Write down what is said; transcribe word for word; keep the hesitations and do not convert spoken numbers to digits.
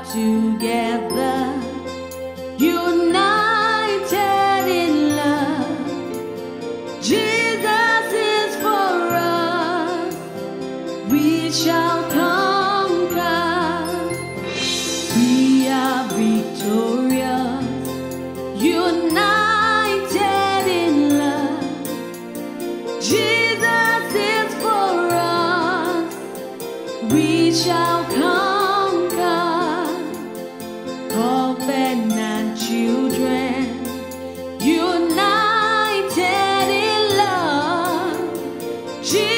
are together, united in love. Jesus is for us, we shall conquer. We are victorious, united in love. Jesus is for us, we shall conquer. Covenant children, united in love. Jesus